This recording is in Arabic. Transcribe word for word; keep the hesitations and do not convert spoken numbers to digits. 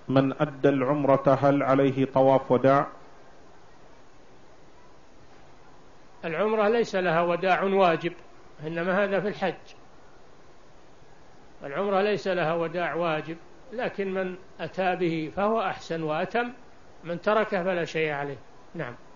من أدى العمرة هل عليه طواف وداع؟ العمرة ليس لها وداع واجب، إنما هذا في الحج. العمرة ليس لها وداع واجب، لكن من أتى به فهو أحسن وأتم، من تركه فلا شيء عليه. نعم.